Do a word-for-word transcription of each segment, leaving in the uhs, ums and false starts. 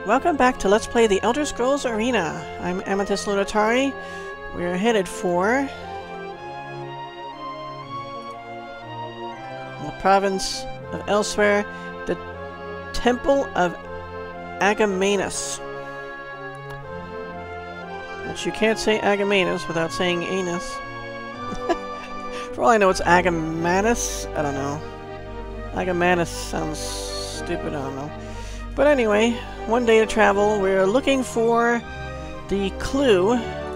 welcome back to Let's Play the Elder Scrolls Arena. I'm Amethyst Lunatari. We're headed for the province of Elsewhere, the Temple of Agamanus. Which you can't say Agamanus without saying anus. For all I know, it's Agamanus. I don't know. Agamanus sounds stupid, I don't know. But anyway, one day to travel. We're looking for the clue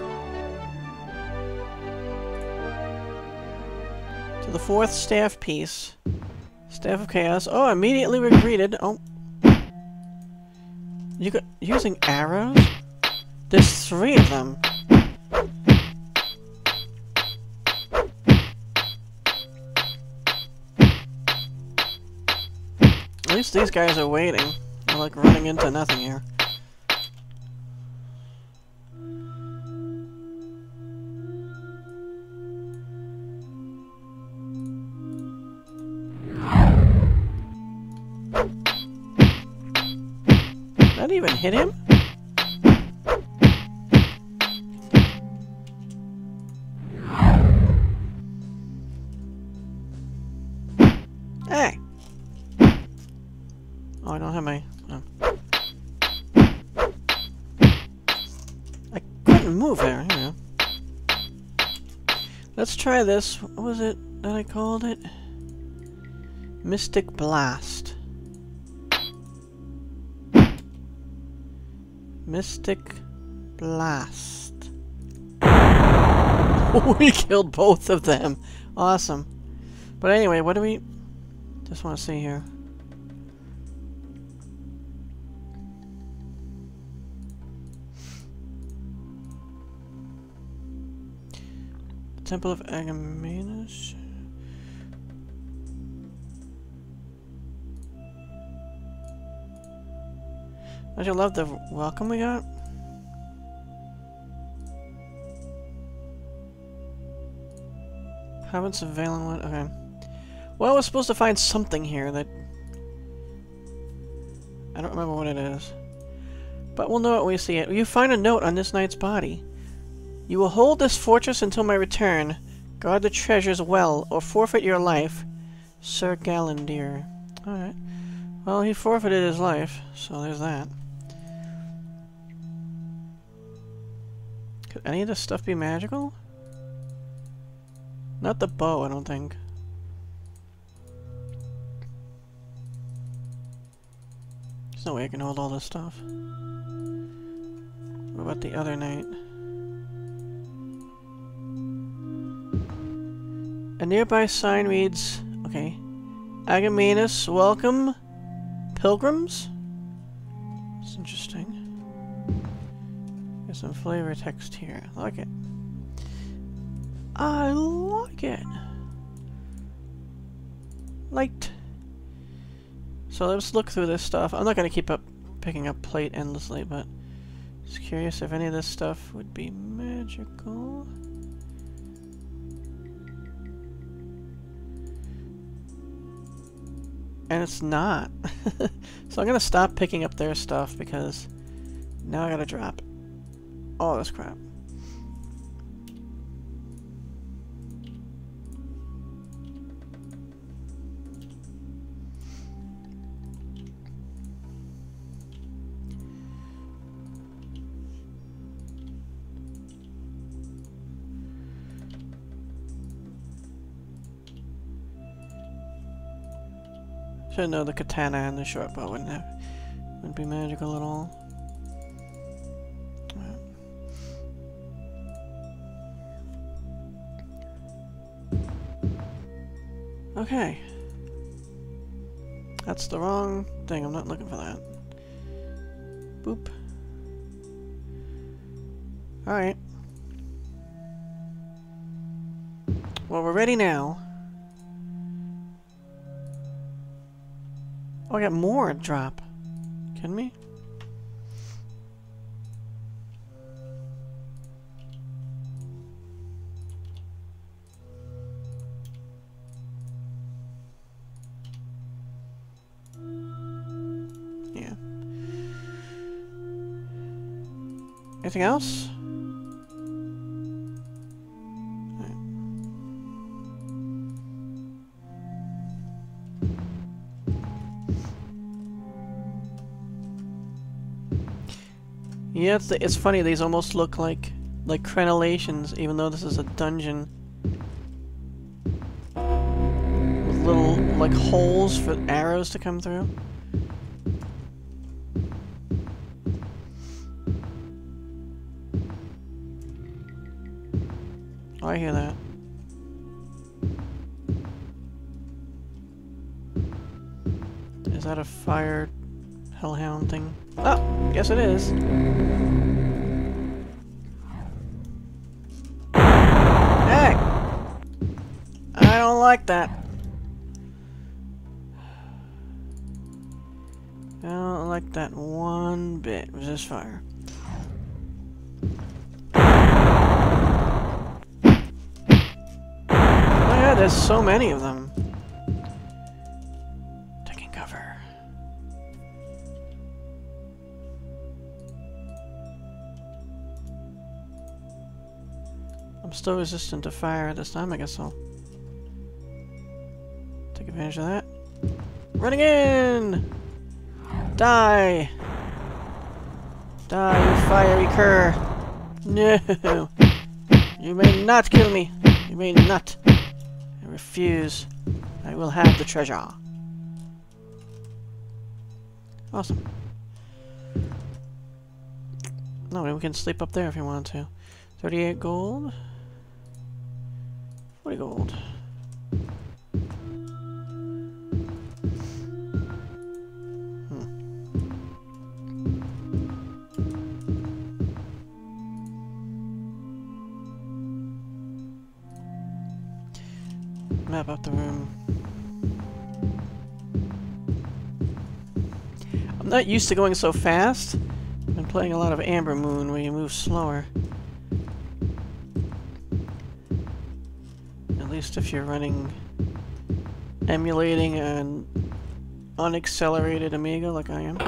to the fourth staff piece. Staff of Chaos. Oh, immediately we're greeted. Oh. You got using arrows? There's three of them. At least these guys are waiting. They're like running into nothing here. Did that even hit him? Hey! Oh, I don't have my... Oh. I couldn't move there, you know. Let's try this. What was it that I called it? Mystic Blast. Mystic Blast. We killed both of them. Awesome. But anyway, what do we... Just want to see here. Temple of Agamanus. Don't you love the welcome we got? Province of Valenwood. Okay. Well, we're supposed to find something here that I don't remember what it is, but we'll know it when we see it. You find a note on this knight's body. You will hold this fortress until my return. Guard the treasures well, or forfeit your life. Sir Galandir. Alright. Well, he forfeited his life, so there's that. Could any of this stuff be magical? Not the bow, I don't think. There's no way I can hold all this stuff. What about the other knight? A nearby sign reads, okay, Agamanus, welcome, pilgrims? That's interesting. There's some flavor text here. I like it. I like it. Liked. So let's look through this stuff. I'm not going to keep up picking up plate endlessly, but just curious if any of this stuff would be magical. And it's not. So I'm gonna stop picking up their stuff because now I gotta drop all this crap. Should know the katana and the short bow wouldn't have, wouldn't be magical at all. Okay. That's the wrong thing. I'm not looking for that. Boop. Alright. Well, we're ready now. Oh, I got more drop. Kidding me? Anything else? Yeah, it's, it's funny, these almost look like like crenellations, even though this is a dungeon. With little, like, holes for arrows to come through. Oh, I hear that. Is that a fire hellhound thing? Oh, yes it is. Hey! I don't like that. I don't like that one bit. Resist fire. Oh yeah, there's so many of them. Taking cover. I'm still resistant to fire this time, I guess I'll take advantage of that. Running in! Die! Die, you fiery cur! No! You may not kill me! You may not! I refuse. I will have the treasure. Awesome. No, we can sleep up there if you want to. thirty-eight gold. forty gold. Hmm. Map up the room. I'm not used to going so fast. I've been playing a lot of Amber Moon where you move slower. At least if you're running, emulating an unaccelerated Amiga like I am.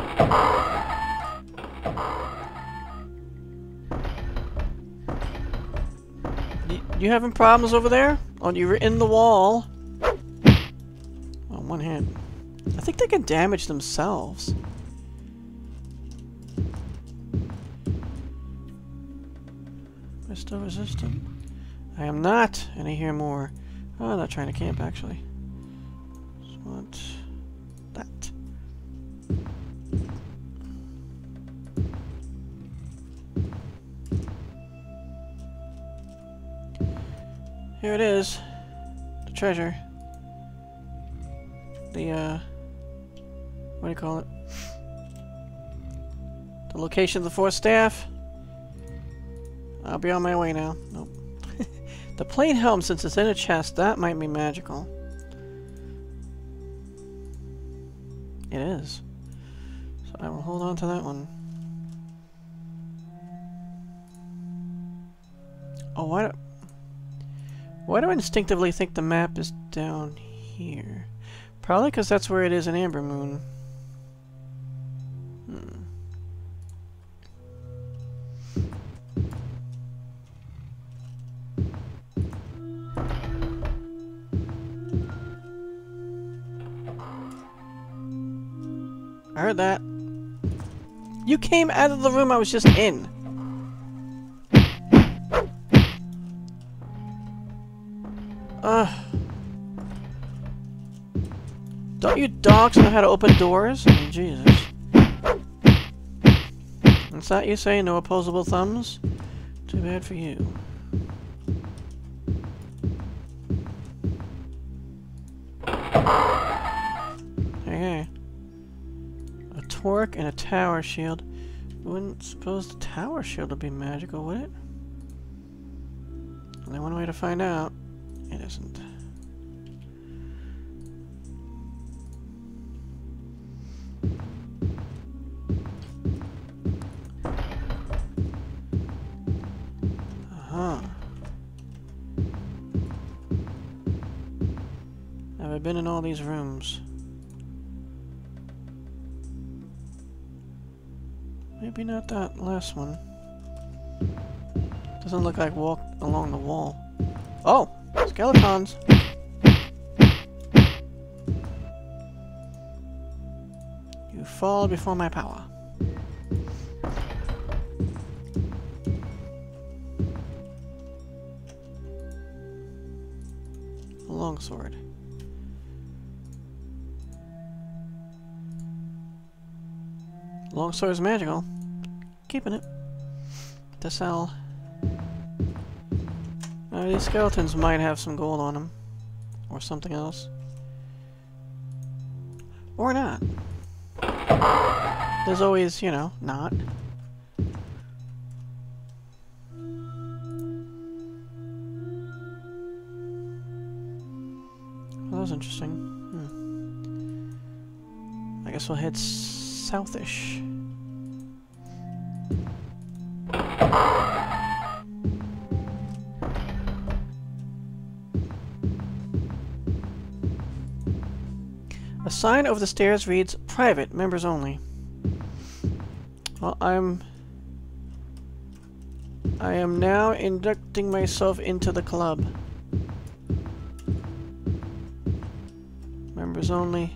Y you having problems over there? Oh, you're in the wall. Oh, one hand. I think they can damage themselves. Am I still resistant? I am not, and I hear more. Oh, I'm not trying to camp, actually. Just want that. Here it is. The treasure. The, uh... what do you call it? The location of the fourth staff. I'll be on my way now. Nope. The plain helm, since it's in a chest, that might be magical. It is. So I will hold on to that one. Oh, why do... Why do I instinctively think the map is down here? Probably because that's where it is in Amber Moon. Hmm. I heard that. You came out of the room I was just in. Ugh. Don't you dogs know how to open doors? I mean, Jesus. Is that you say? No opposable thumbs? Too bad for you. Hey, hey. A torque and a tower shield. Wouldn't suppose the tower shield would be magical, would it? Only one way to find out. It isn't. Uh-huh. Have I been in all these rooms? Maybe not that last one. Doesn't look like walk along the wall. Oh! Skeletons! You fall before my power. A longsword. Longsword is magical. Keeping it. To sell. Uh, these skeletons might have some gold on them. Or something else. Or not. There's always, you know, not. Well, that was interesting. Hmm. I guess we'll head southish. A sign over the stairs reads, "Private, members only." Well, I'm... I am now inducting myself into the club. Members only.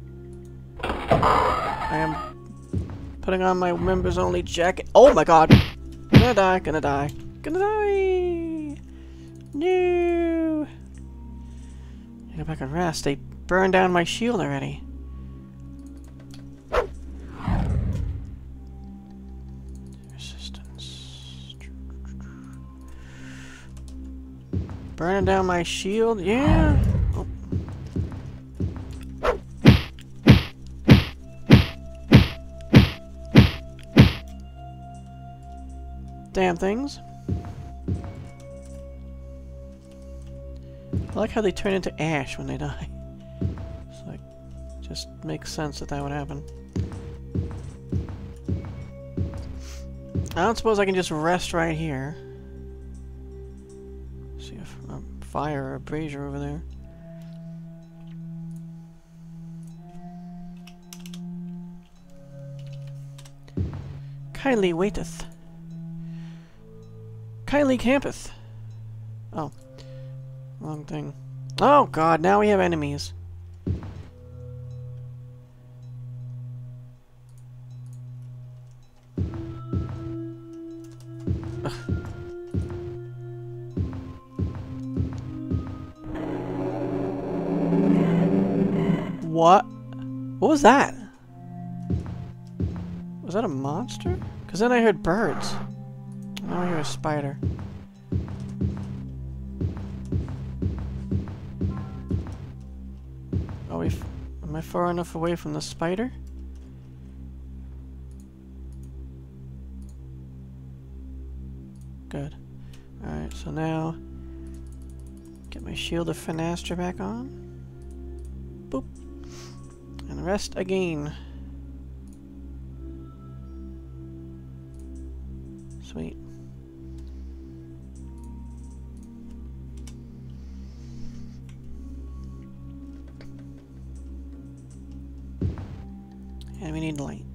I am putting on my members only jacket. Oh my god! Gonna die, gonna die, gonna die! No! I go back and rest. They burned down my shield already. Resistance. Burning down my shield? Yeah! Oh. Damn things. I like how they turn into ash when they die. It's like, just makes sense that that would happen. I don't suppose I can just rest right here. See if a fire or a brazier over there. Kindly waiteth. Kindly campeth. Oh. Wrong thing. Oh god, now we have enemies. Ugh. What? What was that? Was that a monster? Because then I heard birds. Now I hear a spider. Are we f am I far enough away from the spider? Good. Alright, so now get my shield of Finastra back on. Boop. And rest again. Sweet. And we need light.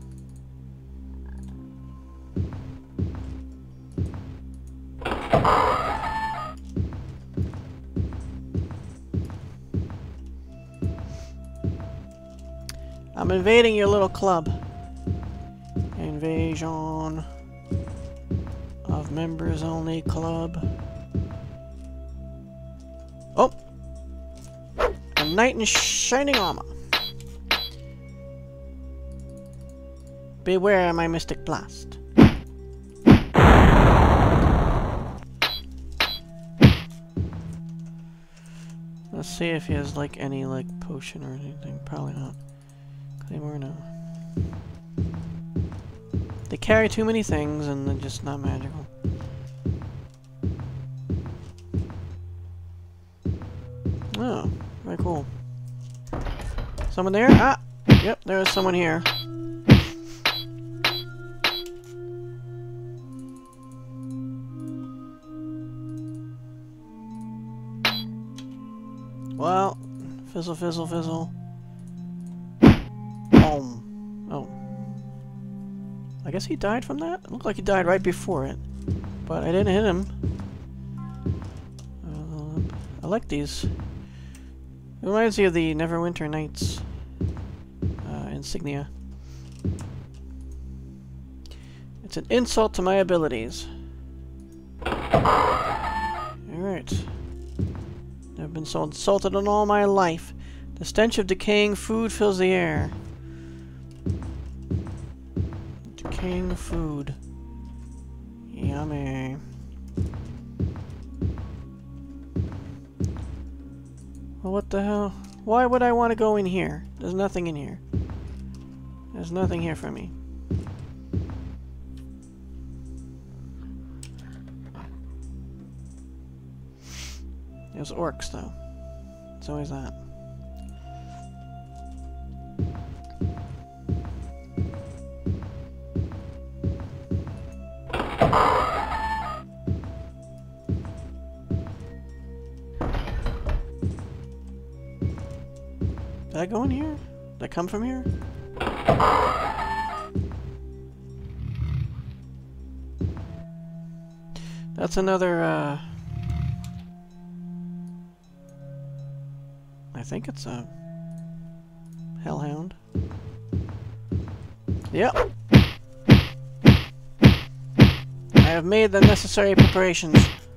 I'm invading your little club. Invasion of members only club. Oh! A knight in shining armor. Beware my mystic blast. Let's see if he has like any like potion or anything. Probably not. Claymore, no. They carry too many things and they're just not magical. Oh, very cool. Someone there? Ah! Yep, there's someone here. Well, fizzle, fizzle, fizzle. Boom. Oh. I guess he died from that? It looked like he died right before it. but I didn't hit him. Uh, I like these. It reminds me of the Neverwinter Nights uh, insignia. It's an insult to my abilities. Alright. I've been so insulted in all my life. The stench of decaying food fills the air. Decaying food. Yummy. Well, what the hell? Why would I want to go in here? There's nothing in here. There's nothing here for me. There's orcs, though. It's always that. Did I go in here? Did I come from here? That's another, uh... I think it's a hellhound. Yep. I have made the necessary preparations.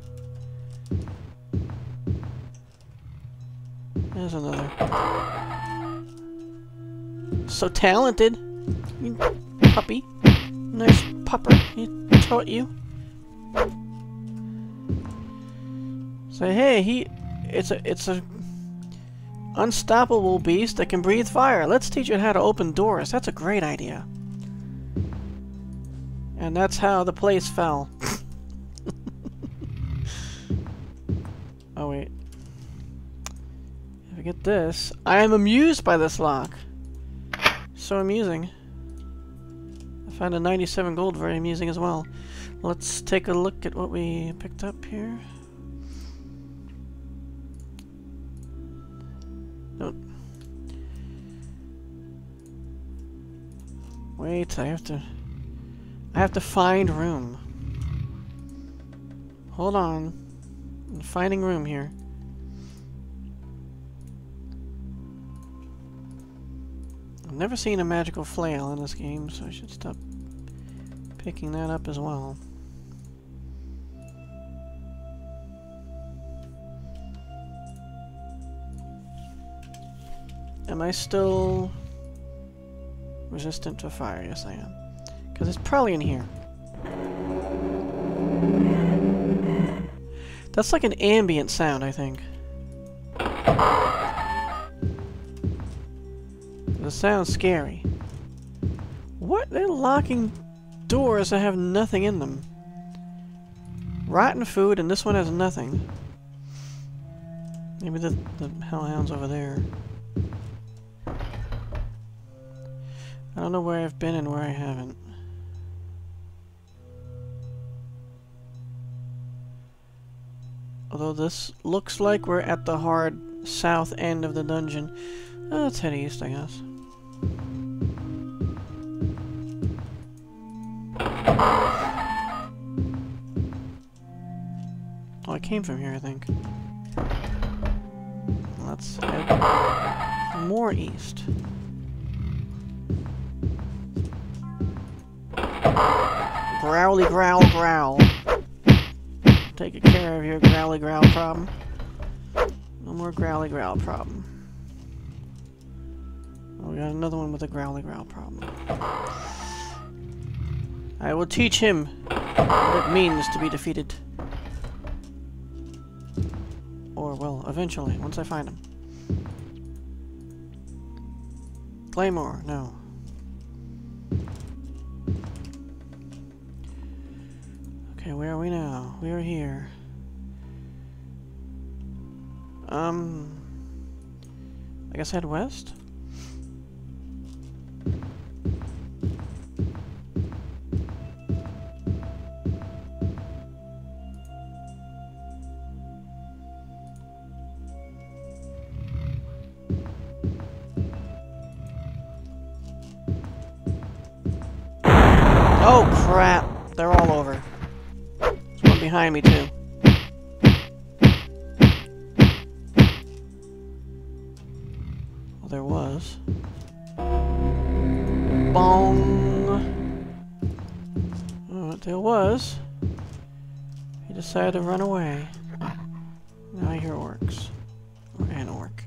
There's another. So talented. You puppy. Nice pupper. He taught you. Say, hey, he... It's a... It's a... unstoppable beast that can breathe fire. Let's teach it how to open doors. That's a great idea. And that's how the place fell. Oh, wait. If I get this... I am amused by this lock. So amusing. I found a ninety-seven gold very amusing as well. Let's take a look at what we picked up here. Nope. Wait, I have to... I have to find room. Hold on. I'm finding room here. I've never seen a magical flail in this game, so I should stop picking that up as well. Am I still resistant to fire? Yes, I am. Because it's probably in here. That's like an ambient sound, I think. It sounds scary. What? They're locking doors that have nothing in them. Rotten food, and this one has nothing. Maybe the, the hellhound's over there. I don't know where I've been and where I haven't. Although this looks like we're at the hard south end of the dungeon. Oh, let's head east, I guess. Oh, I came from here, I think. Let's head more east. Growly growl growl. Taking care of your growly growl problem. No more growly growl problem. Oh, we got another one with a growly growl problem. I will teach him what it means to be defeated. Or, well, eventually, once I find him. Claymore, no. Okay, where are we now? We are here. Um... I guess head west? Oh crap! They're all over. That's what behind me, too. Well, there was. Bong! Oh, there was. He decided to run away. Now I hear orcs. Or an orc.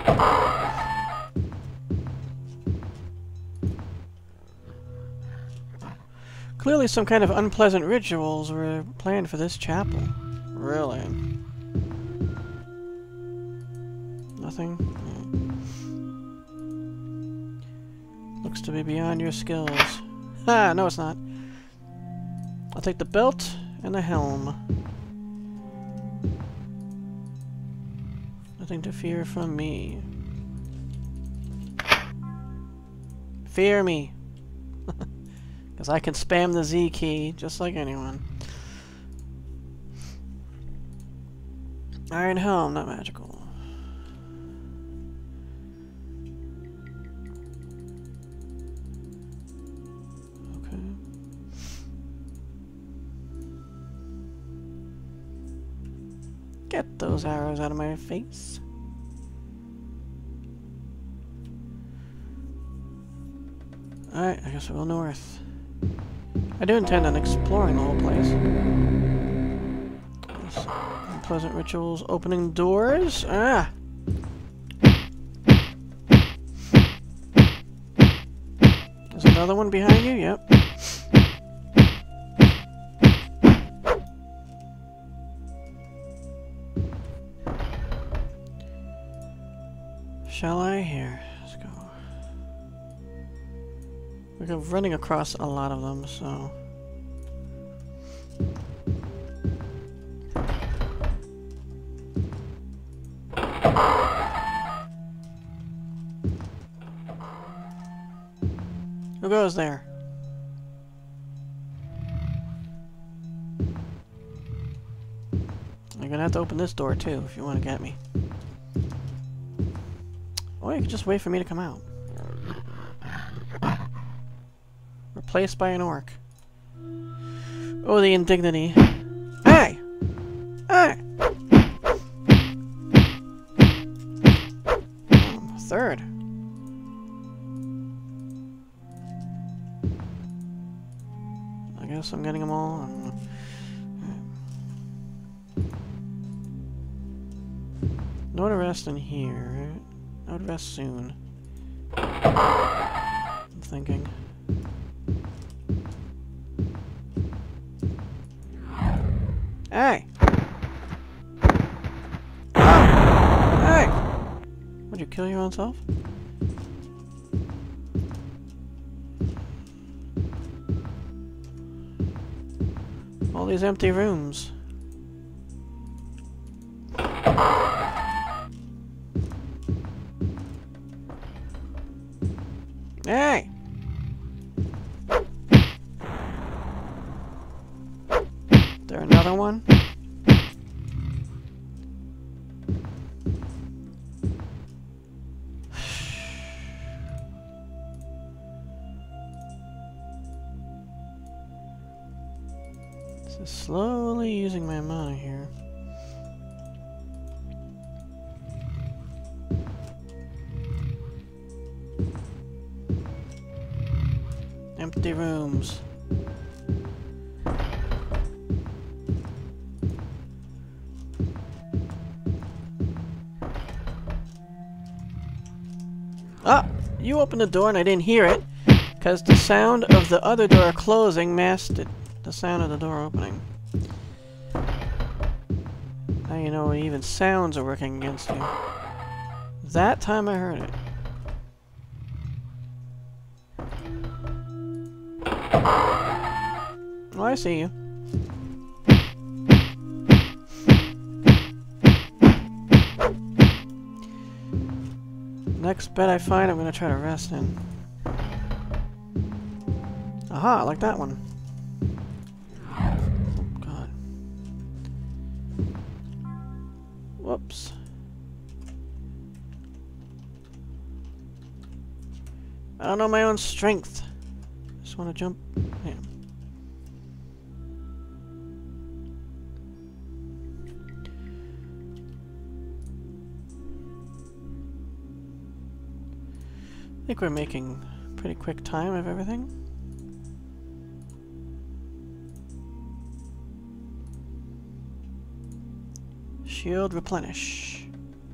Clearly some kind of unpleasant rituals were planned for this chapel. Really? Nothing? Yeah. Looks to be beyond your skills. Ha! No, it's not. I'll take the belt and the helm. Nothing to fear from me. Fear me! Because I can spam the Z key just like anyone. Iron helm, not magical. Okay. Get those arrows out of my face. Alright, I guess we'll go north. I do intend on exploring the whole place. Yes. Unpleasant rituals, opening doors. Ah! There's another one behind you, yep. Shall I? Here, let's go. We're running across a lot of them, so... Who goes there? You're gonna have to open this door too if you want to get me. Or you could just wait for me to come out. Replaced by an orc. Oh, the indignity. Hey! Hey! Oh, third. I guess I'm getting them all. I don't know. No to rest in here, right? No to rest soon. I'm thinking. Hey! Oh! Hey! Would you kill your own self? All these empty rooms. Hey! There another one? This is slowly using my mana here. Empty rooms. Ah! You opened the door and I didn't hear it, because the sound of the other door closing masked it, the sound of the door opening. Now you know even sounds are working against you. That time I heard it. Oh, I see you. Next bed I find, I'm gonna try to rest in. Aha, I like that one. Oh, God. Whoops. I don't know my own strength. Just want to jump. Yeah. I think we're making pretty quick time of everything. Shield replenish.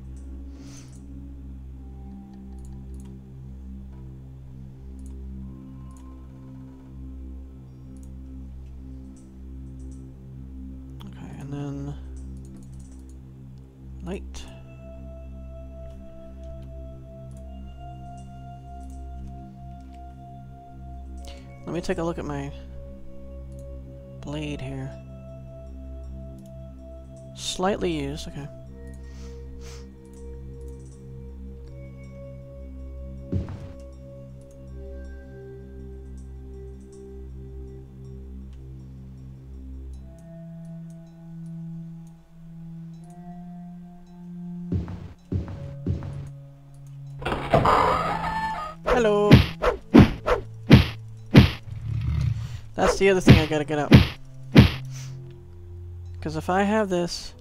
Okay, and then light. Let me take a look at my blade here. Slightly used, okay. Hello! That's the other thing I gotta get up. Because if I have this...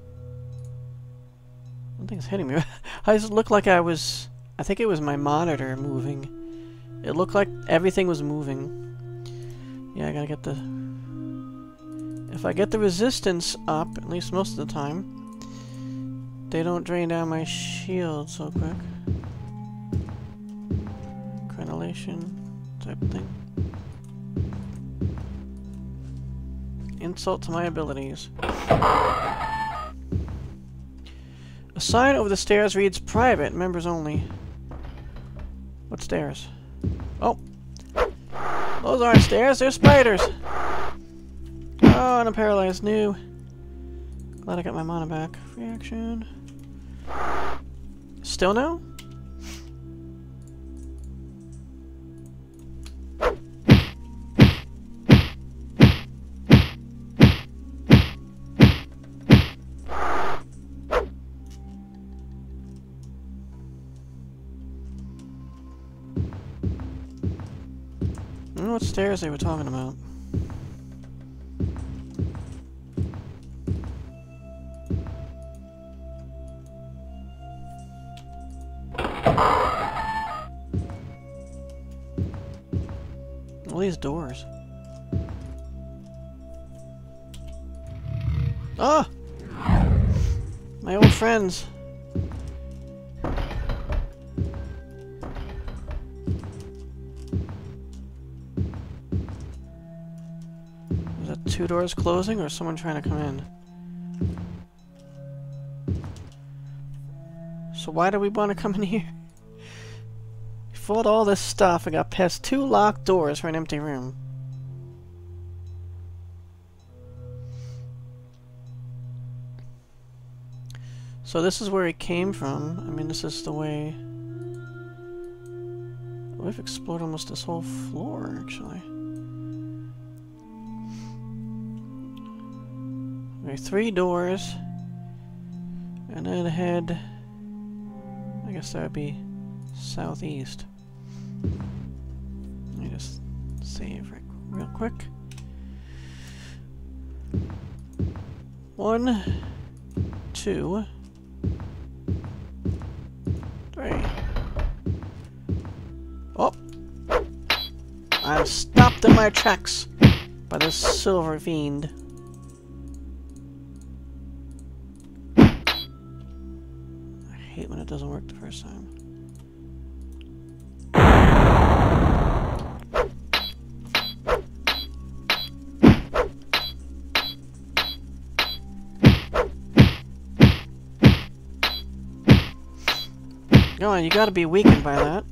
I don't think it's hitting me. I just looked like I was... I think it was my monitor moving. It looked like everything was moving. Yeah, I gotta get the... If I get the resistance up, at least most of the time, they don't drain down my shield so quick. Crenellation type of thing. Insult to my abilities. A sign over the stairs reads private, members only. What stairs? Oh! Those aren't stairs, they're spiders! Oh, and I'm paralyzed. New. Glad I got my mana back. Reaction. Still no? I don't know what stairs they were talking about. All these doors. Ah! My old friends. Is that two doors closing or someone trying to come in? So why do we want to come in here? Fought all this stuff and got past two locked doors for an empty room. So this is where he came from. I mean, this is the way... We've explored almost this whole floor, actually. Okay, three doors. And then head... I guess that would be southeast. Let me just save real, real quick. One, two, three. Oh! I'm stopped in my tracks by this silver fiend. I hate when it doesn't work the first time. Come on, you gotta be weakened by that.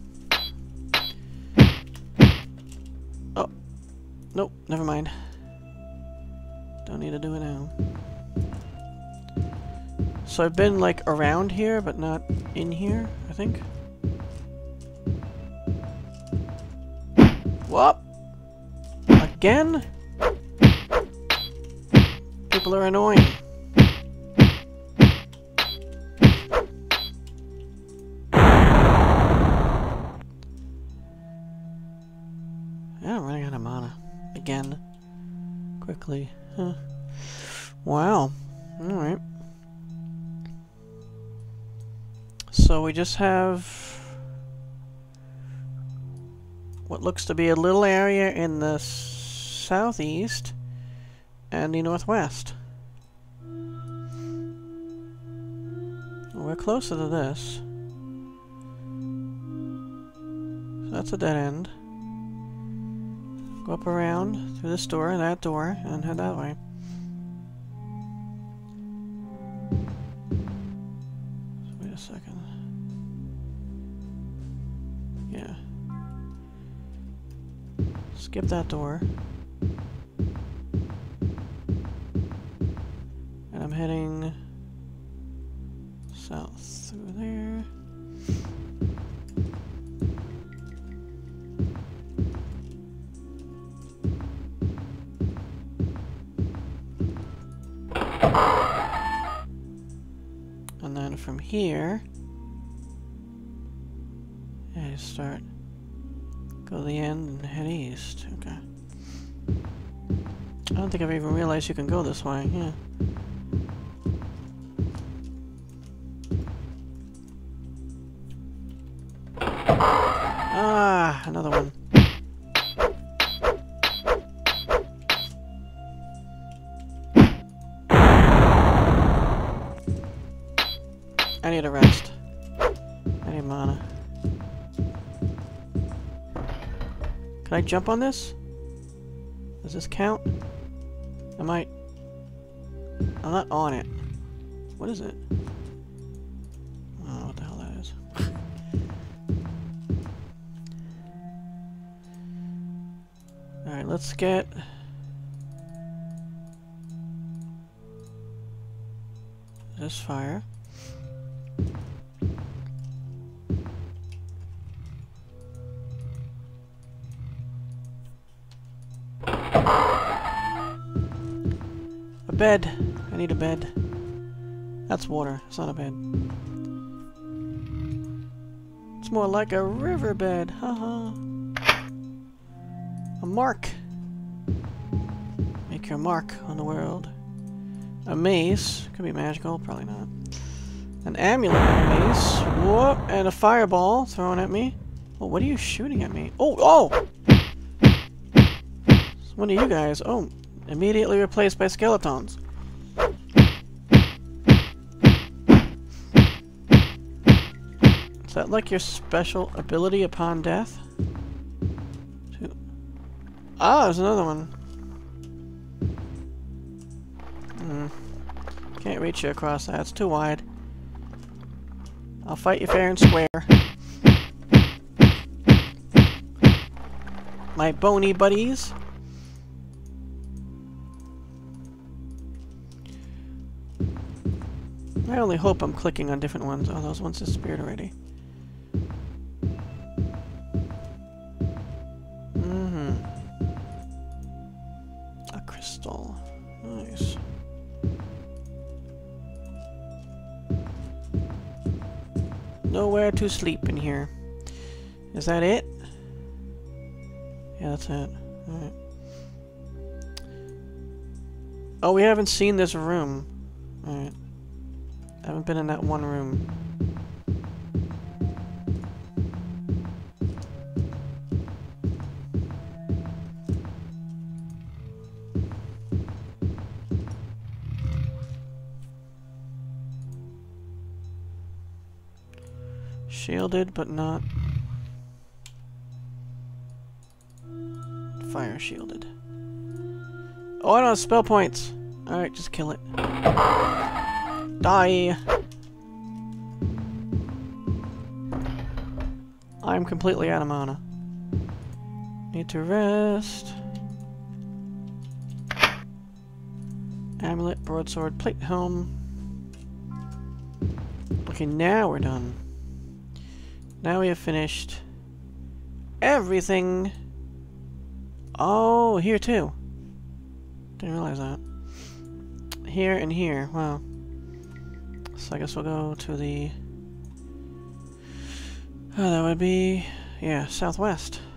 Oh. Nope, never mind. Don't need to do it now. So I've been, like, around here, but not in here, I think. Whoop! Again? People are annoying. Yeah, I'm running out of mana. Again. Quickly. Huh. Wow. Alright. So we just have... what looks to be a little area in the southeast and the northwest. We're closer to this. So that's a dead end. Go up around through this door, that door, and head that way. So wait a second. Yeah. Skip that door. And I'm heading south through there. And then from here, I start, go to the end and head east. Okay. I don't think I've even realized you can go this way. Yeah. Ah, another one. I need a rest. I need mana. Can I jump on this? Does this count? Am I... I'm not on it. What is it? I don't know what the hell that is. Alright, let's get... this fire. A bed. I need a bed. That's water. It's not a bed. It's more like a riverbed. Haha. A mark. Make your mark on the world. A mace. Could be magical. Probably not. An amulet and a mace. Whoop. And a fireball thrown at me. Oh, what are you shooting at me? Oh, oh! One of you guys. Oh. Immediately replaced by skeletons. Is that like your special ability upon death? Ah, there's another one. Hmm. Can't reach you across that. It's too wide. I'll fight you fair and square. My bony buddies. I only hope I'm clicking on different ones. Oh, those ones disappeared already. Mm-hmm. A crystal. Nice. Nowhere to sleep in here. Is that it? Yeah, that's it. Alright. Oh, we haven't seen this room. Alright. I haven't been in that one room. Shielded, but not fire shielded. Oh, I don't have spell points. Alright, just kill it. Die! I'm completely out of mana. Need to rest. Amulet, broadsword, plate helm. Okay, now we're done. Now we have finished everything. Oh, here too. Didn't realize that. Here and here. Wow. So I guess we'll go to the... Oh, that would be... yeah, southwest.